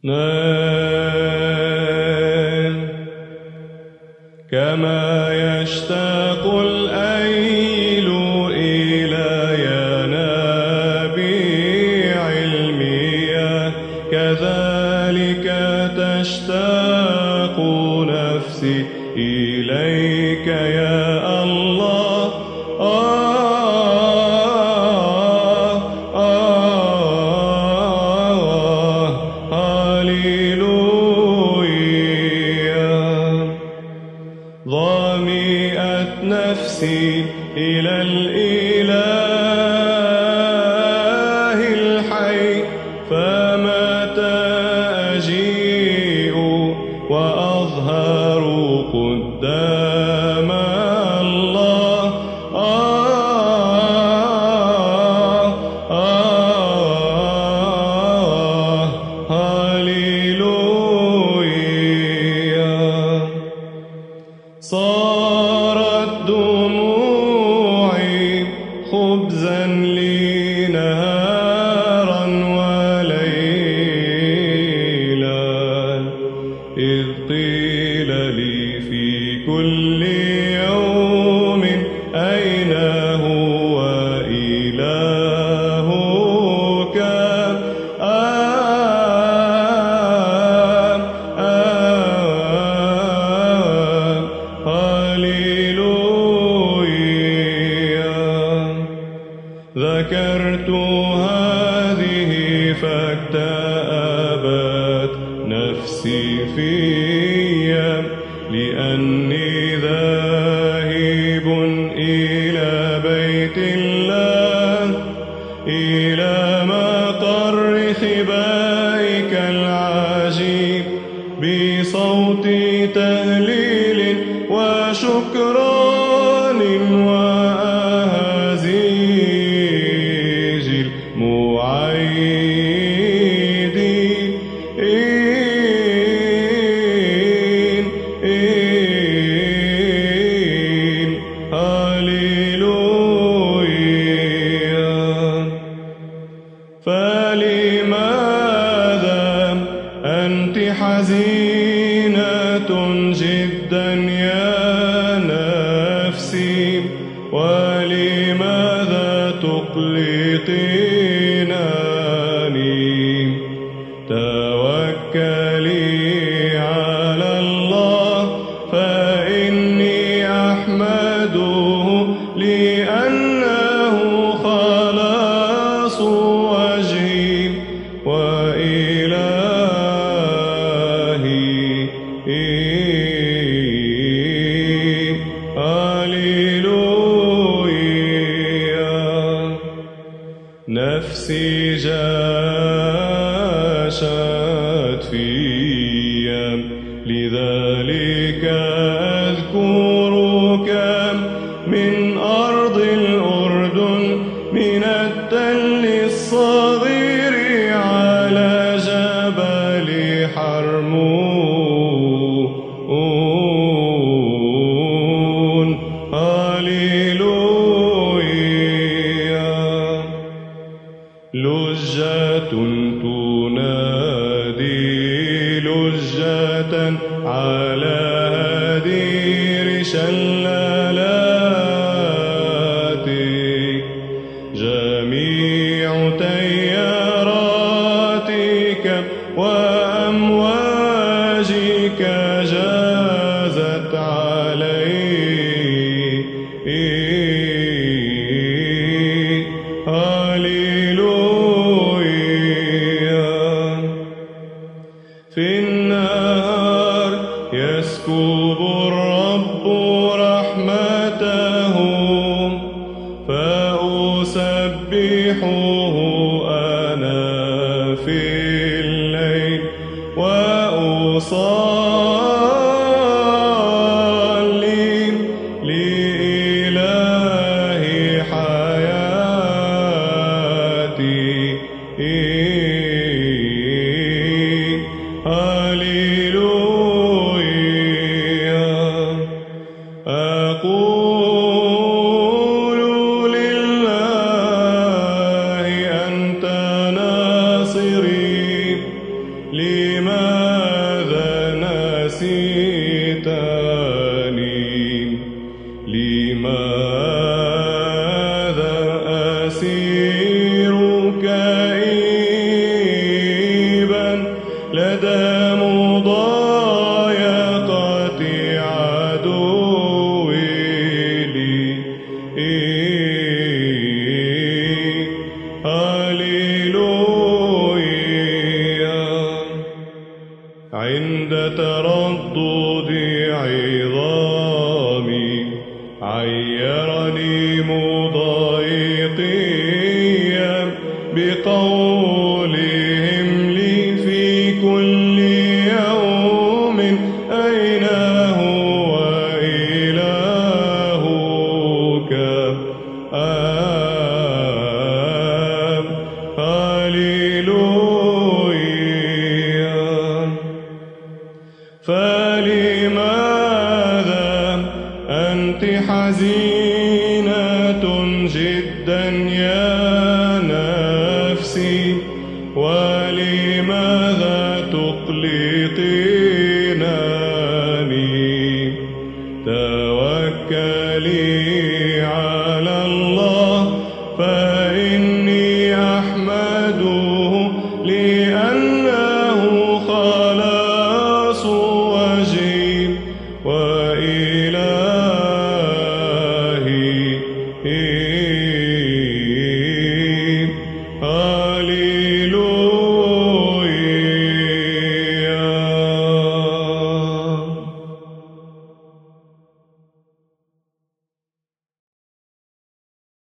كما يشتاق الأيل إلى ينابيع المياه كذلك تشتاق نفسي إليك يا الله. ظامئت نفسي إلى الإله الحي فمتى أجيء وأظهر قدام الله هاليلويا. صارت دموعي خبزا لي نهارا وليلا إذ قيل لي في كل يوم أين هو إلهك ذكرت هذه فاكتأبت نفسي فيا لأني ذاهب إلى بيت الله إلى مقر خبائك العجيب بصوت تهليل وشكران وأهازيج المعيدين هاليلويا. فلماذا أنت حزينة جدا يا نفسي ولماذا تقلقينني؟ توكلي على الله فإني أحمده لأنه خلاص وجهي وإلهي. هاليلويا. نفسي جاشت فيا لذلك أذكرك من أرض الأردن من التل الصغير على جبل حرمون هاليلويا. لجة تنادي لجة على هدير شلالاتك جميع تياراتك وأمواجك جازت علي. هاليلويا. في النهار يسكب الرب رحمته فأسبحه أنا في الليل وأصلي لإله حياتي. هاليلويا. أقول لله أنت ناصري لماذا نسيتني؟ لماذا أسير كئيبا لدى مضايقة عدوي لي؟ هاليلويا. عند تردد عظامي عيرني مضايقيا بقولهم لي في كل يوم أين هو إلهك؟ هاليلويا. فلماذا أنت حزينة جدا يا نفسي؟ ولماذا تقلقين؟